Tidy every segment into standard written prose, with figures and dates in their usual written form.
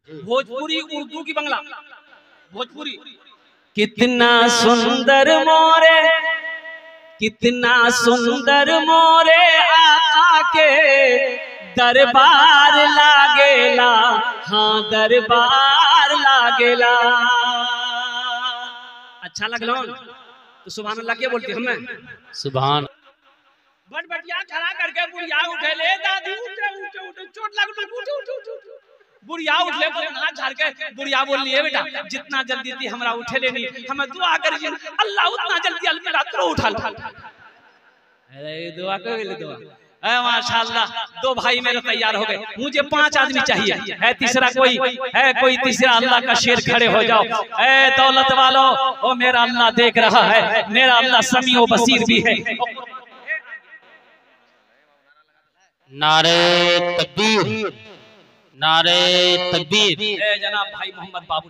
भोजपुरी उर्दू की बंगला भोजपुरी। कितना सुंदर मोरे, कितना सुंदर मोरे आका के दरबार लागेला, हाँ दरबार लागेला। अच्छा लगलो तो सुभान अल्लाह क्या बोलती हमें? सुभान। बट बटिया खड़ा करके बुढ़िया उठे ले दादी, उठे उठे उठे चोट लग गई, उठे उठे उठे बुढ़िया उठ ले, हाथ झाड़ के बुढ़िया बोल लिए बेटा जितना जल्दी थी हमरा उठे लेनी, हमें दुआ करिए अल्लाह उतना जल्दी अलमेरा तो उठा लो। अरे दुआ कर ले दुआ। माशाल्लाह दो भाई मेरे तैयार हो गए, मुझे 5 आदमी चाहिए है, तीसरा कोई है? कोई तीसरा अल्लाह का शेर खड़े हो जाओ। ए दौलत वालों, ओ मेरा अल्लाह देख रहा है, मेरा अल्लाह समीओ बसीर भी है। नारे तकबीर, नारे तकबीर। जनाब भाई मोहम्मद बाबू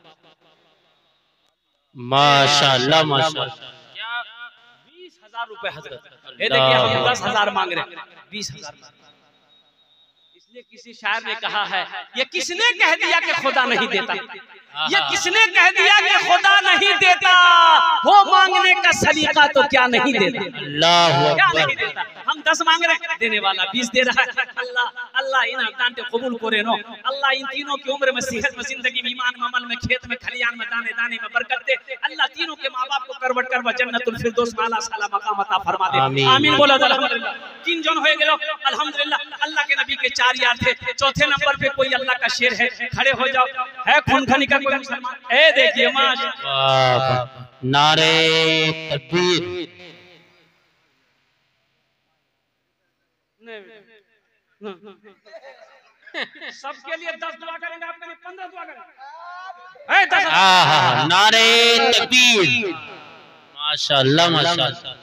माशाल्लाह माशाल्लाह। 20,000 रुपए हजरत, ये देखिए हम 10,000 मांग रहे हैं, 20,000। इसलिए किसी शायर ने कहा है, ये किसने कह दिया कि खुदा नहीं देता, ये किसने कह दिया कि खुदा नहीं देता, हो मांगने का सलीका तो क्या नहीं देता। अल्लाह क्या नहीं देता। हम 10 मांग रहे हैं, देने वाला 20 दे रहा है। अल्लाह अल्लाह इन दान को कबूल करे नो। अल्लाह इन तीनों की उम्र में, सेहत में, जिंदगी में, ईमान में, अमल में, खेत में, खलियान में, दाने दाने में बरकत दे। अल्लाह तीनों के माँ बाप को करवट करवा जन्नतुल फिरदौस में आला साला मकाम अता फरमा दे। आमीन बोलो अल्हम्दुलिल्लाह। 3 जन हो गए अल्हम्दुलिल्लाह। अल्लाह के नबी के 4 यार थे, चौथे नंबर पे कोई अल्लाह का शेर है, खड़े हो जाओ। है खून खनी का कोई मुसलमान? ए देखिए माशाअल्लाह, नारे तकबीर। सबके लिए 10 दुआ करेंगे, आपके लिए 15 दुआ करेंगे। नारे तकबीर। माशाअल्लाह माशाअल्लाह।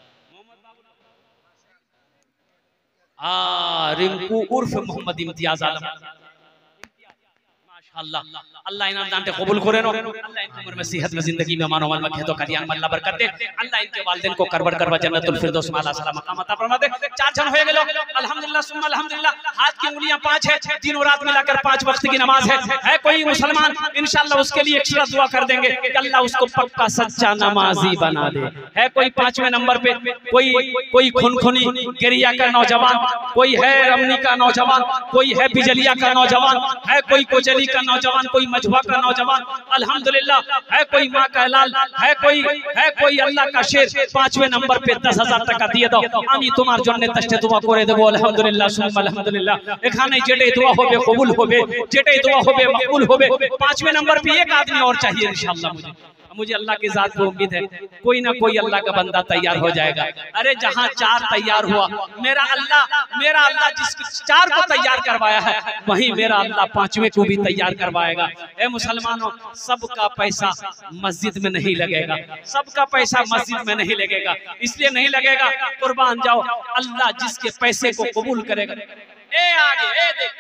रिंकू उर्फ मोहम्मद इम्तियाज आलम, माशाअल्लाह। अल्लाह इनाम दान कबूल करे नो। अल्लाह इनकी उम्र में, सेहत में, जिंदगी में, मानो में, खेतों खलियान में अल्लाह बरकत दे। अल्लाह इनके वालिदैन को करवट करवा जन्नतुल फिरदौस में आला साला मकाम अता फरमा दे। 4 जन हो गए अल्हम्दुलिल्लाह सुम्मा अल्हम्दुलिल्लाह। हाथ की उंगलियां 5 है, दिनों रात मिलाकर 5 वक्त की नमाज है कोई मुसलमान इंशाअल्लाह उसके लिए एक्स्ट्रा दुआ कर देंगे कि अल्लाह उसको पक्का सच्चा नमाजी बना दे। है कोई 5वें नंबर पे, कोई खुनखुनी गिरिया का नौजवान, कोई है रमनी का नौजवान, कोई है बिजलिया का नौजवान, है कोई कोचली का नौजवान, कोई मझुआ का नौजवान, अल्हम्दुलिल्लाह। है कोई माँ का लाल, है कोई अल्लाह का शेर। 5वें नंबर पे 10,000 टका दिए दो। आमी तुम्हार जन्ने तस्ते दुआ करे देबो अल्हम्दुलिल्लाह सुम्मा अल्हम्दुलिल्लाह। एखाने जेटे दुआ होबे कबूल होबे, जेटे दुआ होबे मकबूल होबे। 5वें नंबर पे एक आदमी और चाहिए इंशाअल्लाह। मुझे अल्लाह की जात पे उम्मीद है कोई ना कोई अल्लाह का बंदा तैयार हो जाएगा। अरे जहाँ 4 तैयार हुआ, मेरा अल्लाह जिस 4 को तैयार करवाया है, वहीं मेरा अल्लाह 5वें को भी तैयार करवाएगा। ए मुसलमानों, सबका पैसा मस्जिद में नहीं लगेगा, सबका पैसा मस्जिद में नहीं लगेगा। इसलिए नहीं लगेगा, कुर्बान जाओ, अल्लाह जिसके पैसे को कबूल करेगा। ए आगे ए देख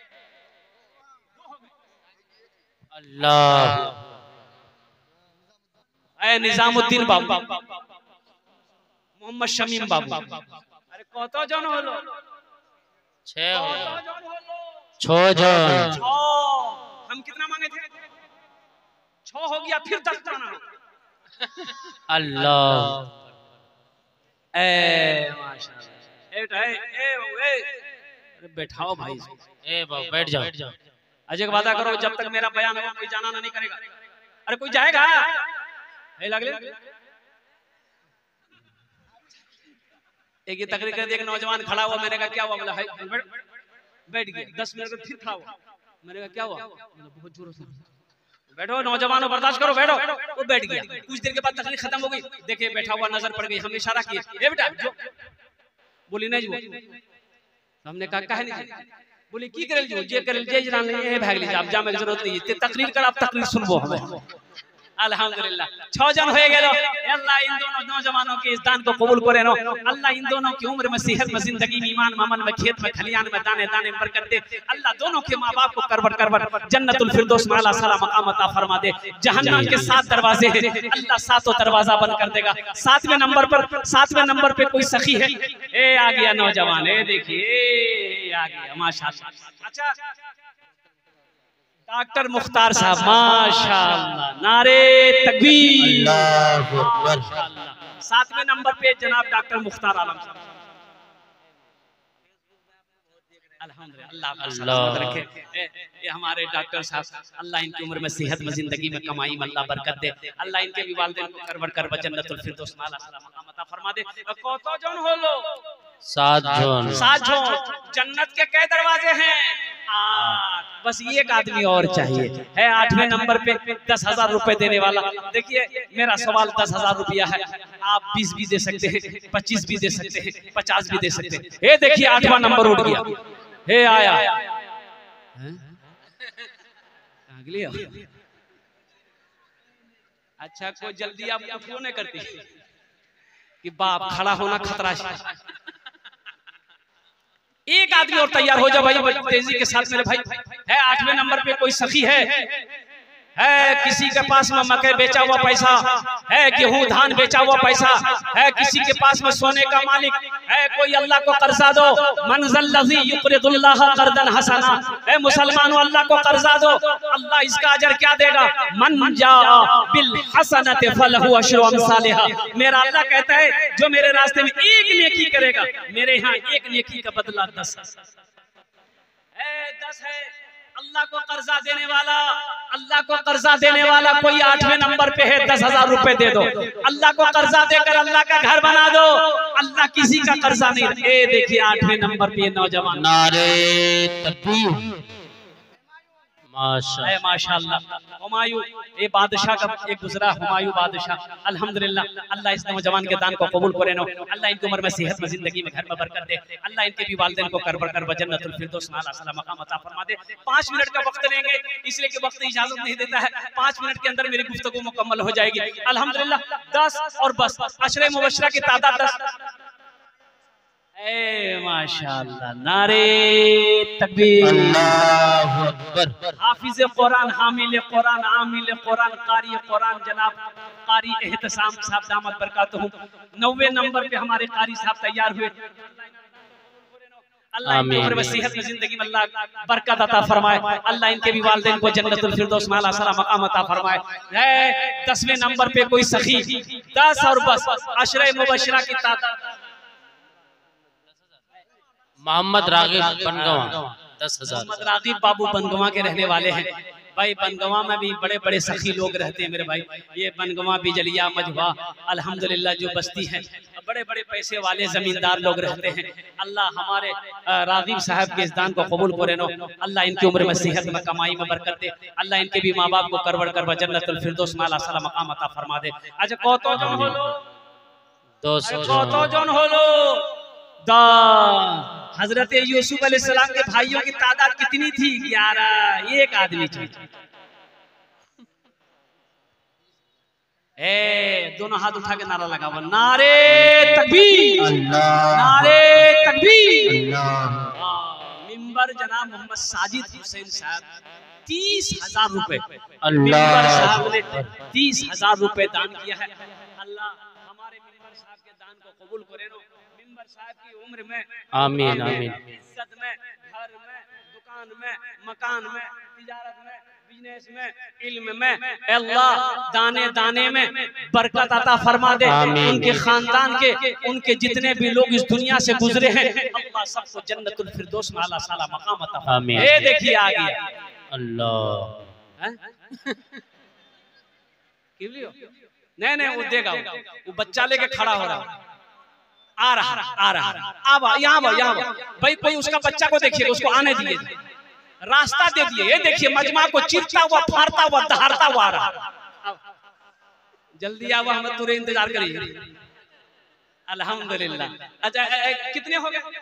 अल्लाह। निजामुद्दीन बाबू, मोहम्मद शमीम बाबू। अरे कत जन हलो? 6 जन। हम कितना मांगे थे? 6 हो गया, फिर 10 जाना। अल्लाह। माशाल्लाह। अरे बैठाओ भाई, बैठ जाओ। अजय वादा करो जब तक मेरा बयान होगा कोई जाना नहीं करेगा। अरे कोई जाएगा? एक ये तकरीर कर दिया, एक नौजवान खड़ा हुआ, मैंने कहा क्या हुआ? बोला बैठ गया। 10 मिनट में फिर खड़ा हुआ, मैंने कहा क्या हुआ? बहुत जोरों से बैठो नौजवानों, बर्दाश्त करो, बैठो। वो बैठ गया। कुछ देर के बाद तकरीर खत्म हो गई, देखे बैठा हुआ नजर पड़ गई, हमने इशारा किया, ए बेटा जो। बोली नहीं जो। हमने कहा काहे नहीं? बोली की करल जो, जे करल जे जना नहीं भाग लीजिए, आप जामे की जरूरत नहीं है, तकरीर कर, आप तकरीर सुनबो हमें। अल्हम्दुलिल्लाह 6 जन हो गए। अल्लाह इन दोनों नौजवानों के इस दान को कबूल करे नो। अल्लाह इन दोनों की उम्र में, सेहत में, जिंदगी में, ईमान में, अमल में, खेत में, खलियान में, दाने दाने में बरकत दे। अल्लाह दोनों के माँ बाप को करवट जन्नतुल फिरदौस में आला साला मकाम अता फरमा दे। जहन्नम के 7 दरवाजे हैं, अल्लाह 7 दरवाजा बंद कर देगा। 7वें नंबर पे कोई सखी है? ए आ गया नौजवान, ए देखिए आ गया, माशाअल्लाह। अच्छा डॉक्टर मुख्तार साहब माशाअल्लाह, नारे तकबीर, अल्लाहु अकबर। 7वें नंबर पे जनाब डॉक्टर मुख्तार आलम साहब। अल्हम्दुलिल्लाह, अल्लाह सलामत रखे। ये हमारे डॉक्टर साहब, अल्लाह इनकी उम्र में सेहत में जिंदगी में कमाई में अल्लाह बरकत दे। अल्लाह इनके भी वालिदैन को करवर करवा जन्नतुल फिरदौस में आला मकाम अता फरमा दे। कतो जन हो लो? 7 जन। 7 जन। जन्नत के कई दरवाजे हैं? 8। बस एक आदमी और चाहिए है 8वें नंबर पे 10,000 रुपए देने वाला। देखिए मेरा सवाल 10,000 रुपया है, आप 20 भी दे सकते हैं, 25 भी दे सकते हैं, 50 भी दे सकते हैं। ये देखिए 8वां नंबर उठ गया, हे आया। अच्छा कोई जल्दी आपको फोन नहीं करती कि बाप खड़ा होना खतरा है। एक आदमी और तैयार हो जा भाई तेजी के साथ मेरे भाई। है 8वें नंबर पे कोई सखी है किसी के पास में मकई बेचा हुआ पैसा है, गेहूं धान बेचा हुआ पैसा है, किसी के पास में सोने का मालिक है, कोई अल्लाह को कर्जा दो। मनज़ल्लज़ी युक़रिदुल्लाह क़र्दन हसना, है मुसलमानों अल्लाह को कर्जा दो, अल्लाह इसका अजर क्या देगा। मन जाअ बिल हसनति फलहु अशरु अमसालिहा, मेरा अल्लाह कहता है जो मेरे रास्ते में एक नेकी करेगा मेरे यहाँ एक नेकी का बदला 10 है। अल्लाह को कर्जा देने वाला, अल्लाह को कर्जा देने वाला कोई 8वें नंबर पे है, 10,000 रुपए दे दो। अल्लाह को कर्जा देकर अल्लाह का घर बना दो। अल्लाह किसी का कर्जा नहीं। ए देखिए 8वें नंबर पे नौजवान, नारे तकबीर, माशाअल्लाह माशाअल्लाह। हुमायूं, ये बादशाह का एक गुजरा हुमायूं बादशाह, अल्हम्दुलिल्लाह। अल्लाह इस नौजवान के दान को कबूल करे नो, अल्लाह इनकी उम्र में सेहत में जिंदगी में घर में बरकत दे, अल्लाह इनके भी वालिदैन को करबर करवा जन्नतुल फिरदौस में आला सलाम मकाम अता फरमा दे। 5 मिनट का वक्त लेंगे इसलिए कि वक्त इजाजत नहीं देता है। 5 मिनट के अंदर मेरी गुफ्तगू मुकम्मल हो जाएगी अल्हम्दुलिल्लाह। 10 और बस अशरे मुबशरा की तादाद 10। माशाअल्लाह, नारे तकबीर, अल्लाहु अकबर। हाफिज़ कुरान, हामिल कुरान, आमिल कुरान, कारी कुरान जनाब कारी एहतसाम साहब दामत बरकातहू। 90वें नंबर पे हमारे कारी साहब तैयार हुए। अल्लाह इनकी उम्र में सेहत में जिंदगी में अल्लाह बरकत अता फरमाए। अल्लाह इनके भी वालिदैन को जन्नतुल फिरदौस में आला सलाम मकाम अता फरमाए। 10वें नंबर पे कोई सखी, 10 और बस अशरे मुबशरा की तादाद। मोहम्मद रागिब बनगवा 10,000। मोहम्मद रागिब बाबू बनगवा के रहने वाले हैं भाई। बनगवा में भी बड़े बड़े सखी लोग रहते हैं मेरे भाई। ये बनगवा बिजलिया मजवा अल्हम्दुलिल्लाह जो बस्ती है, बड़े बड़े पैसे वाले जमींदार लोग रहते हैं। अल्लाह हमारे रागिब साहब के इस दान को कबूल करे नो, अल्लाह इनकी उम्र में सेहत में कमाई में बरकत दे, अल्लाह इनके भी माँ बाप को करवड़ करवा जन्नतुल फिरदौस में आला सलाम मकाम अता फरमा दे। अच्छा कतो जन होलो? 200 कतो जन होलो? हजरत यूसुफ अलैहिस्सलाम के भाइयों की तादाद कितनी थी? 11। एक आदमी चाहिए। दोनों हाथ उठा के नारा लगाओ, नारे तकबीर, नारे तकबीर। मिंबर जनाब मोहम्मद साजिद हुसैन साहब 30,000 रुपए, मिंबर साहब ने 30,000 रुपए दान किया है। अल्लाह हमारे मिंबर साहब के दान को कबूल करे नो। मिंबर साहब की उम्र में आमीन आमीन, इज्जत में, घर में, दुकान में, मकान में, तिजारत में, बिजनेस में, इल्म में अल्लाह दाने दाने में बरकत अता फरमा दे। उनके खानदान के, उनके जितने भी लोग इस दुनिया से गुजरे हैं अल्लाह सबको जन्नतुल फिरदौस में आला साला मकाम अता फरमा। ये देखिए आ गया अल्लाह। नहीं वो देगा, वो बच्चा लेके खड़ा हो रहा, आ रहा अब यहाँ भाई कोई उसका बच्चा को देखिए, उसको आने दिए, रास्ता दे दिए। ये देखिए मजमा को चीरता हुआ, फाड़ता हुआ, दहाड़ता हुआ आ रहा। जल्दी आओ, हम तुरे इंतजार करिए। अल्हम्दुलिल्लाह। अच्छा कितने हो गए?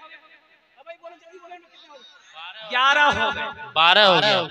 11 हो गए, 12 हो गया,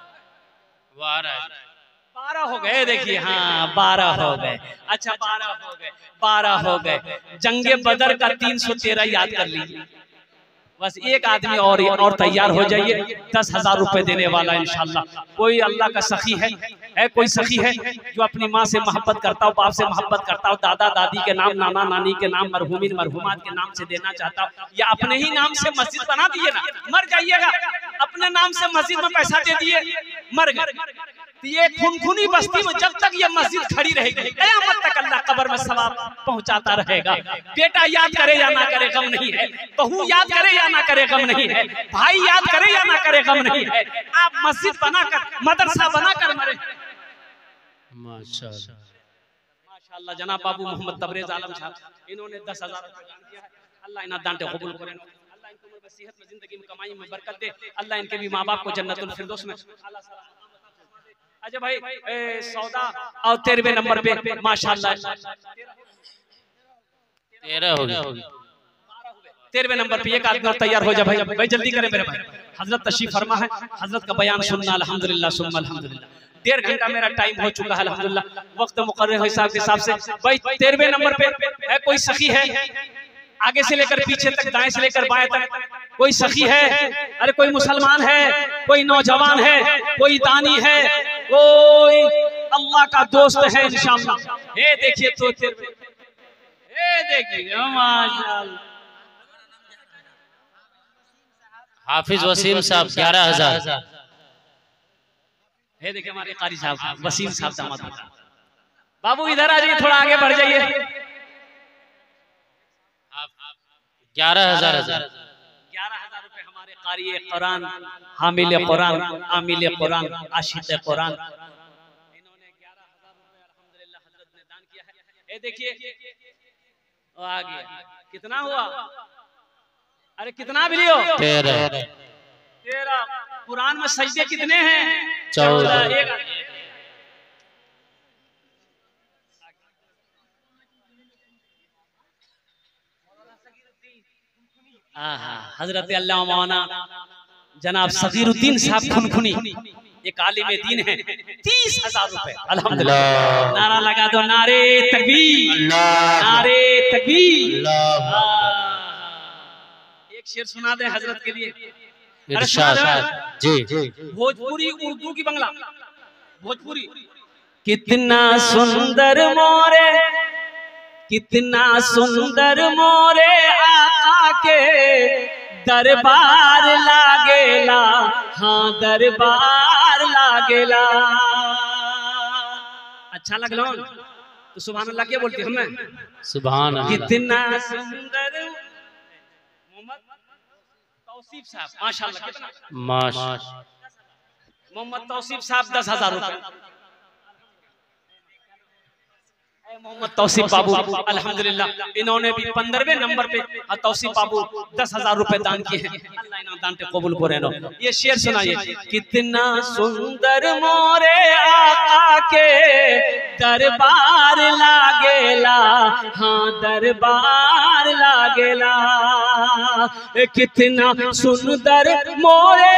12 हो गए। देखिए हाँ 12 हो गए। अच्छा 12 हो गए। जंगे बदर का 313 याद कर लीजिए। बस एक आदमी और तैयार हो जाइए, 10,000 रुपए देने वाला इंशाल्लाह। कोई अल्लाह का सखी है कोई सखी है जो अपनी माँ से मोहब्बत करता हो, बाप से मोहब्बत करता हो, दादा दादी के नाम, नाना नानी के नाम, मरहूमिन मरहूमात के नाम से देना चाहता हो, या अपने ही नाम से मस्जिद बना दिए ना, मर जाइएगा अपने नाम से मस्जिद में पैसा दे दिए, मर गए। तो ये खुनखुनी बस्ती में जब तक ये मस्जिद खड़ी रहेगी क़यामत तक अल्लाह कब्र में सवाब पहुंचाता रहेगा। बेटा याद करे या ना करे गम नहीं है, बहू याद करे या ना करे गम नहीं है, भाई याद करे या ना करे गम नहीं है। आप मस्जिद बनाकर, मदरसा बनाकर मरे। माशाअल्लाह माशाअल्लाह। जनाब बाबू मोहम्मद तबरेज आलम साहब, इन्होंने 10,000 रुपए दान किया है। अल्लाह इन्हें दान कबूल करे, अल्लाह इनको उम्र में सेहत में जिंदगी में कमाई में बरकत दे, अल्लाह इनके भी माँ बाप को जन्नतुल फिरदौस में। अच्छा भाई सौदा और 13वें नंबर पे माशाअल्लाह 13 हो गया। 13वें नंबर पे एक आदमी और तैयार हो जा भाई, भाई जल्दी करें मेरे भाई। हजरत तशरीफ फरमा है, हजरत का बयान सुनना अल्हम्दुलिल्लाह सुम्मा अल्हम्दुलिल्लाह। 1.5 घंटा मेरा टाइम हो चुका है अल्हम्दुलिल्लाह, वक्त मुकर्रर हिसाब के हिसाब से। भाई 13वें नंबर पे है कोई सखी है, आगे से लेकर पीछे तक, दाएं से लेकर बाएं तक कोई सखी है? अरे कोई मुसलमान है, कोई नौजवान है, कोई दानी है, कोई अल्लाह का दोस्त है इंशाअल्लाह। ये देखिए तो ये देखिए माशाअल्लाह। हाफिज वसीम साहब 11,000। ये देखिए हमारे कारी साहब वसीम साहब दामाद। बाबू इधर आ जाइए, थोड़ा आगे बढ़ जाइए। 11,000 11,000 रुपए हमारे कारी कुरान, हामिल कुरान, आमिल कुरान, आशिक कुरान, इन्होंने 11,000 रुपए अल्हम्दुलिल्लाह हजरत ने दान किया है। ये देखिए आगे कितना हुआ? अरे कितना भी लियो? 13। कुरान में सजदे कितने हैं? 14। हजरत अल्लाह मौलाना जनाब सगीरुद्दीन साहब खुनखुनी, एक आलिम दीन है। 30,000 रुपए अल्हम्दुलिल्लाह। नारा लगा दो, नारे तकबीर, नारे तकबीर। एक शेर सुना दे हजरत के लिए। जी भोजपुरी उर्दू की बंगला, भोजपुरी। कितना सुंदर मोरे, कितना सुंदर मोरे आका के दरबार लागेला, हाँ दरबार लागेला। अच्छा लगलो तो सुभान अल्लाह क्या बोलती हमें? सुभान अल्लाह। कितना सुंदर। मोहम्मद तौसीफ साहब माशाअल्लाह, कितना? मोहम्मद तौसीफ साहब 10,000 रुपए। मोहम्मद तौसीफ बाबू अल्हम्दुलिल्लाह, इन्होंने भी 15वें नंबर पे तौसीफ बाबू 10,000 रुपए दान किए हैं। अल्लाह इन्हें दान के कबूल करे। ये शेर सुनाइए। कितना सुंदर मोरे आका के दरबार लागेला, हाँ दरबार लागेला। कितना सुंदर मोरे,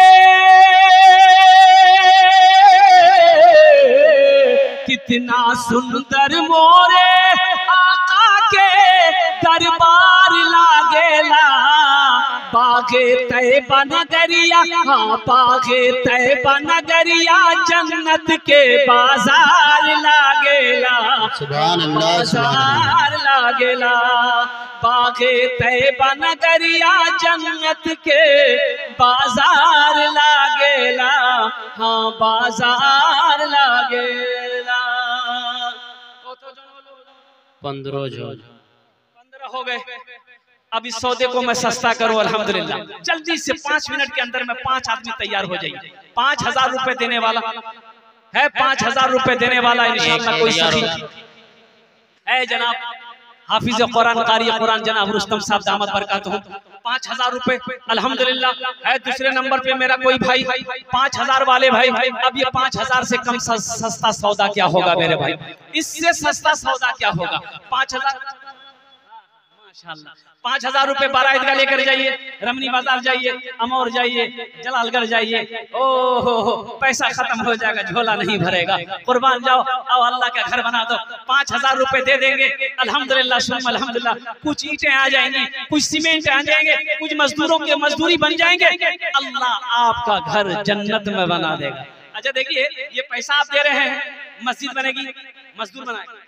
कितना सुंदर मोरे आका के दरबार लागेला। बागे तैयबा नगरिया, हाँ बागे तैयबा नगरिया, जन्नत के बाजार लागेला, सुभान अल्लाह, बाजार लागेला। बागे तैयबा नगरिया, जन्नत के बाजार लागेला, हाँ बाजार लागेला। 15 हो गए। अब इस सौदे को मैं सस्ता करूं अल्हम्दुलिल्लाह। जल्दी से 5 मिनट के अंदर में 5 आदमी तैयार हो जाइए। 5,000 रुपए देने वाला है, 5,000 रुपए देने वाला इंशाअल्लाह कोई सखी है जनाब हाफिज कुरान, कारी कुरान जनाब रुस्तम साहब दामद बरकातहू। 5,000 रुपए अल्हम्दुलिल्लाह है। दूसरे नंबर पे मेरा कोई भाई 5,000 वाले भाई। अब ये 5,000 से कम सस्ता सौदा क्या होगा मेरे भाई? इससे सस्ता सौदा क्या होगा? 5,000 माशाअल्लाह। 5,000 रुपए बारा ईदगाह लेकर जाइए, रमनी बाजार जाइए, अमौर जाइए, जलालगढ़ जाइए। ओहो पैसा खत्म हो जाएगा, झोला नहीं भरेगा। कुर्बान जाओ, आओ अल्लाह का घर बना दो। 5,000 रुपए दे देंगे अल्हम्दुलिल्लाह सुम्मा अल्हम्दुलिल्लाह। कुछ ईंटें आ जाएंगी, कुछ सीमेंट आ जाएंगे, कुछ मजदूरों के मजदूरी बन जाएंगे। अल्लाह आपका घर जन्नत में बना देगा। अच्छा देखिए, ये पैसा आप दे रहे हैं, मस्जिद बनेगी, मजदूर बनाएगा,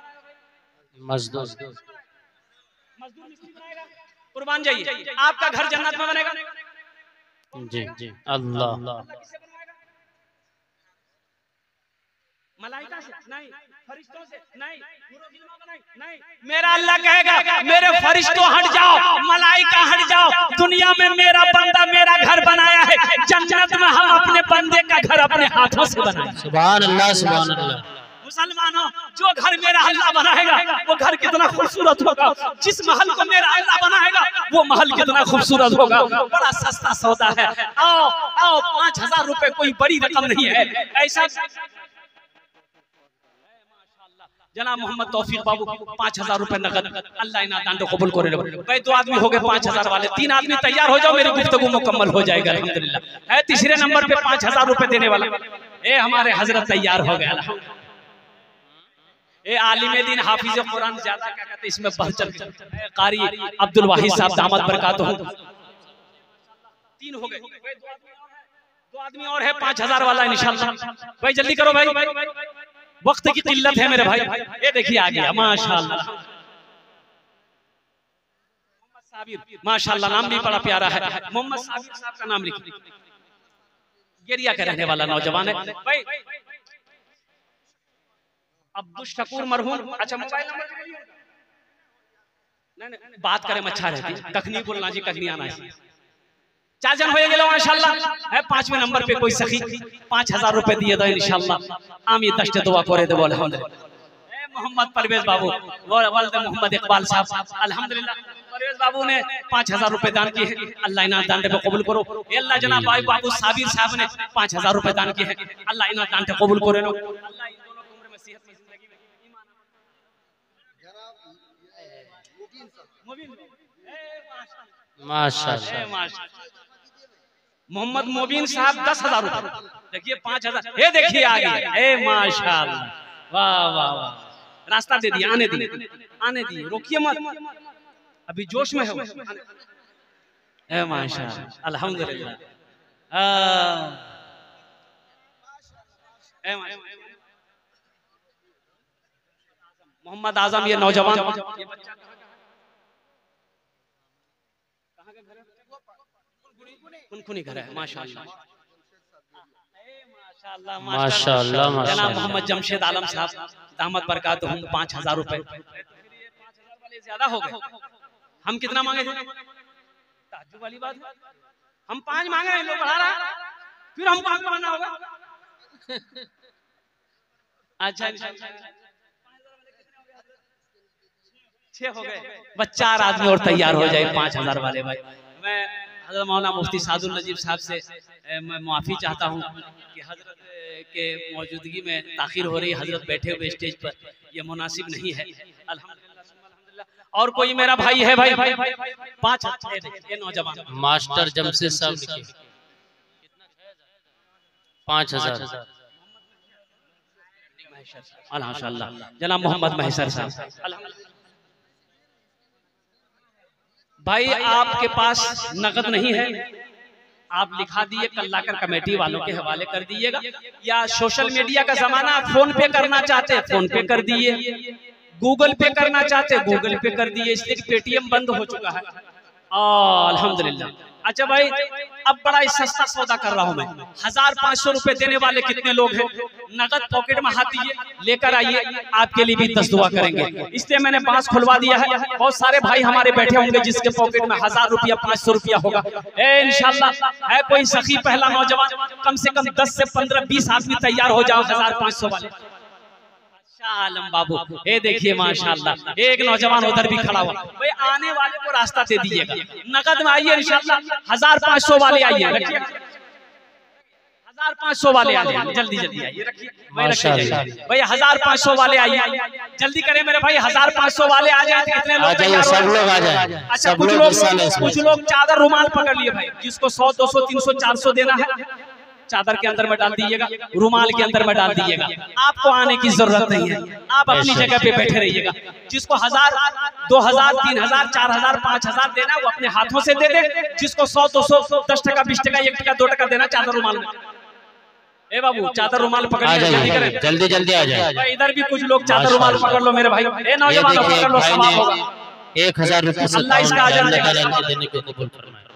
मजदूर कुर्बान जाइए, आपका घर जन्नत में बनेगा। जी जी अल्लाह मलाइका से नहीं, फरिश्तों से नहीं, नहीं, मेरा अल्लाह कहेगा मेरे फरिश्तों हट जाओ, मलाइका हट जाओ, दुनिया में मेरा बंदा मेरा घर बनाया है, जन्नत में हम अपने बंदे का घर अपने हाथों से बनाए। सुभान अल्लाह सुभान अल्लाह। मुसलमानों, जो घर मेरा अल्लाह बनाएगा वो घर कितना खूबसूरत होगा, जिस महल को मेरा अल्लाह बनाएगा वो महल कितना खूबसूरत होगा। बड़ा सस्ता सौदा है। आओ आओ, 5000 रुपए कोई बड़ी रकम नहीं है। ऐसा जनाब मोहम्मद तौफीक बाबू 5000 रुपए नगद, अल्लाह इना दान कबूल करे। भाई 2 आदमी हो गए 5000 वाले, 3 आदमी तैयार हो जाओ, मेरी गुफ्तगू मुकम्मल हो जाएगा अल्हम्दुलिल्लाह। है तीसरे नंबर पे 5000 रुपए देने वाला ए हमारे हजरत तैयार हो गया अल्हम्दुलिल्लाह। ए आलिम दीन हाफिज कुरान ज्यादा क्या कहते इसमें बढ़ चढ़ कारी अब्दुल वाहिद साहब दामद बरकातहू 3 हो गए। 2 आदमी और है 5000 वाला इंशाल्लाह। भाई जल्दी करो भाई, वक्त की किल्लत है मेरे भाई। ये देखिए आ गया माशाल्लाह, माशाल्लाह, नाम भी बड़ा प्यारा है। मोहम्मद साबिर साहब का नाम लिखिए, गेरिया का रहने वाला नौजवान है भाई। अब्दुल शकूर मरहूम, अच्छा मोबाइल नंबर नहीं बात करें अच्छा रहती, कखनी बोलना जी, कखनी आना है। 4 जन हो गए माशाल्लाह। है 5वें नंबर पे कोई सखी 5000 रुपए दिए दो इंशाल्लाह। आमी दश्त दुआ करे दे बोल अल्हम्दुलिल्लाह। मोहम्मद परवेज बाबू वल्द मोहम्मद इकबाल साहब अल्हम्दुलिल्लाह, परवेज बाबू ने 5000 रुपए दान किए हैं, अल्लाह इना दान पे कबूल करो। अल्लाह जनाब भाई बाबू साबिर साहब ने 5000 रुपए दान किए हैं, अल्लाह इना दान पे कबूल करे। अल्लाह इन दोनों को उम्र में सेहत में जिंदगी में ईमान माशाल्लाह। मोहम्मद मोबिन साहब 10,000 रुपए, देखिए 5000, ये देखिए आ गया। ए माशाल्लाह, वाह वाह वाह, रास्ता दे दिया, आने दिए, आने दिए, रोकिए मत, अभी जोश में है। ए माशाल्लाह अल्हम्दुलिल्लाह। मोहम्मद आजम ये नौजवान, ये बच्चा खुनखुनी घर है माशाल्लाह माशाल्लाह। जनाब मोहम्मद जमशेद आलम साहब दामद बरकातहू 5000 रुपए। 5000 वाले ज्यादा हो गए, हम कितना मांगे थे? ताज्जुब वाली बात है, हम 5 मांगे हैं, लोग बढ़ा रहा, फिर हम 5 मांगना होगा। अच्छा 6 हो गए, बस 4 आदमी और तैयार हो जाए 5000 वाले। भाई मैं हज़रत मौलाना मुफ्ती सादुल नजीब साहब से मैं माफ़ी चाहता हूँ कि हज़रत के मौजूदगी में ताख़ीर हो रही, हज़रत बैठे हुए स्टेज पर, ये मुनासिब नहीं है। अल्हम्दुलिल्लाह। और कोई मेरा भाई है भाई 5 ये नौजवान मास्टर जमशेद साहब लिखिए 5000। माशाअल्लाह जनाब मोहम्मद महसर साहब। भाई आपके पास नगद नहीं है, आप लिखा दिए, कल लाकर कमेटी वालों के हवाले कर दीजिएगा, या सोशल मीडिया का जमाना, फोन पे करना चाहते हैं फोन पे कर दिए, गूगल पे करना चाहते हैं गूगल पे कर दिए, इसलिए कि पेटीएम बंद हो चुका है। अल्हम्दुलिल्लाह। अच्छा भाई अब बड़ा ही सस्ता सौदा कर रहा हूँ मैं, 1500 रुपए देने वाले कितने लोग हैं? नगद पॉकेट में हाथ दिए, लेकर आइए, आपके लिए भी 10 दुआ करेंगे। इसलिए मैंने पास खुलवा दिया है, बहुत सारे भाई हमारे बैठे होंगे जिसके पॉकेट में 1000 रुपया 500 रुपया होगा। इंशाल्लाह है कोई सखी पहला नौजवान, कम से कम 10 से 15-20 आदमी तैयार हो जाओ 1500 वाले। आलम बाबू ये देखिए माशाल्लाह, एक नौजवान उधर भी खड़ा हुआ। भाई आने वाले को रास्ता दे दीजिएगा, नगद में आइए इंशाल्लाह। 1500 वाले आइए, रखिए 1500 वाले आइए, जल्दी जल्दी आइए, रखिए भाई 1500 वाले आइए, जल्दी करें मेरे भाई, 1500 वाले आ जाए। कितने लोग? सब लोग आ जाए। अच्छा कुछ लोग चादर रुमाल पकड़ लिए भाई, जिसको 100 200 300 400 देना है, चादर के अंदर में डाल दीजिएगा, रुमाल के अंदर में डाल दीजिएगा। आपको आने की जरूरत नहीं है, आप अपनी जगह पे बैठे रहिएगा। जिसको 1000 2000 3000 4000 5000 देना वो अपने हाथों से दे दे, जिसको 100 200 10 टका 20 टका 1 टका 2 टका देना, चादर रुमाल में। ए बाबू चादर रुमाल पकड़ लीजिए, जल्दी करें, जल्दी जल्दी आ जाए। इधर भी कुछ लोग चादर रुमाल पकड़ लो मेरे भाई, ए नौजवानों पकड़ लो, समाप्त होगा। 1000 रुपये अल्लाह इसका अजर देने को कबूल फरमाए।